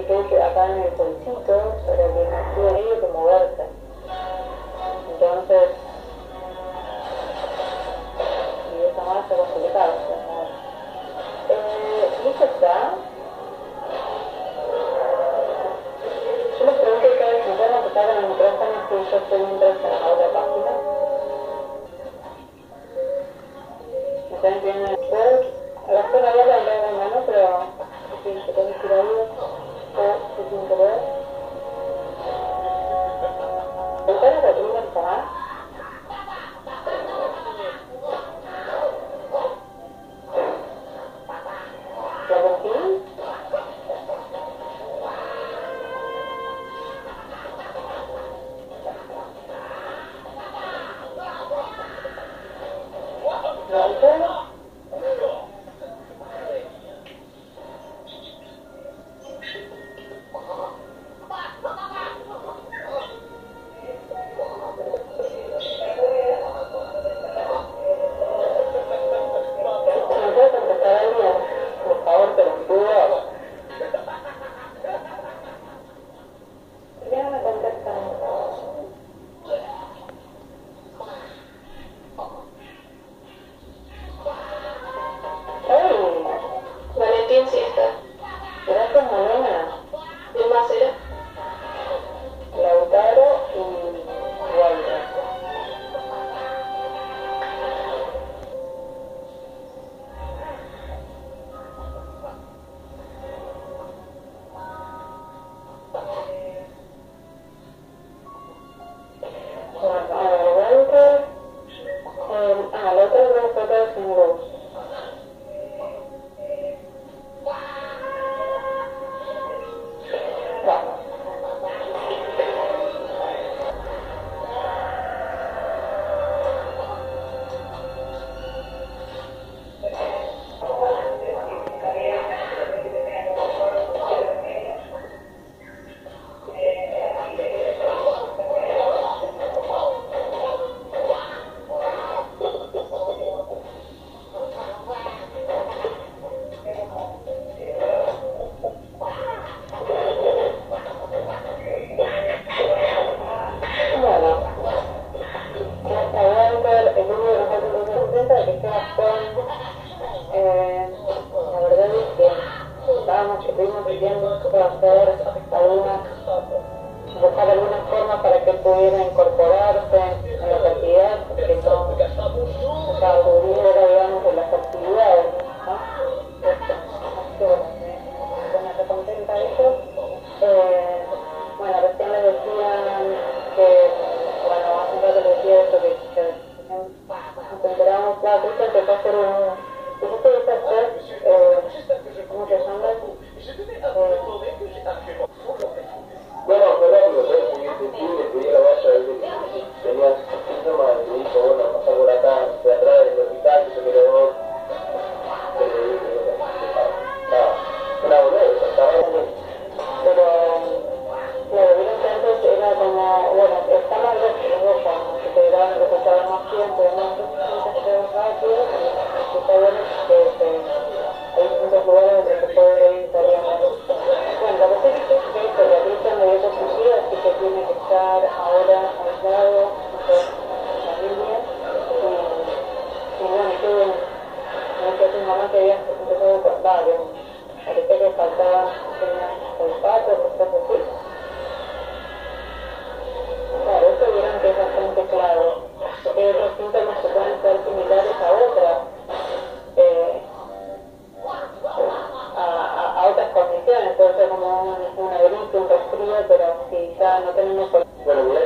que quede acá en el pulsito para que no tuve medio que moverse. Entonces, y de esa manera está complicado. ¿Listo está? Yo les pregunto cada vez que me pueden empezar con el micrófono si yo estoy mientras en la otra página. ¿Me están entendiendo después? A la zona ya la verdad de mano, pero sí, se puede decir algo o se tiene que ver. ¿Ustedes la primera semana? ¿La rompí? ¿La Valentín sí está. Gracias, Malena. ¿Quién más era? Lautaro y Walter. Bueno, a ver, Walter. La otra es la foto de sin luz. La verdad es que estuvimos pidiendo hacer buscar alguna forma para que pudiera incorporarse en la actividad, porque no pudiera, digamos, en las actividades, ¿no? Así que bueno, me contenta eso. Bueno, recién les decían que, bueno, hace un rato les decía esto, que nos enteramos, claro, Cristian empezó a hacer ¿cómo se llama? Bueno, fue rápido, fue muy intensivo, le pedí a la valla desde que tenía síntomas, le dijo, bueno, pasar por acá, de atrás del hospital, que se quedó, una boleta, estaba bien. Pero, claro, vieron que antes era como, bueno, está mal ver que luego cuando se te daban resultados más tiempo, entonces rápido, y está bueno que hay muchos lugares donde se puede ir saliendo. Bueno, lo que sí dice es que se realiza medio positiva, así que tiene que estar ahora aislado, familia, y bueno, tuve un mamá que había empezado con varios, parecía que faltaba olfato, cosas así. Claro, eso vieron que es bastante claro, porque otros síntomas que pueden ser similares a otras, a otras condiciones, puede ser como una gripe, un resfrío, pero si ya no tenemos... Bueno,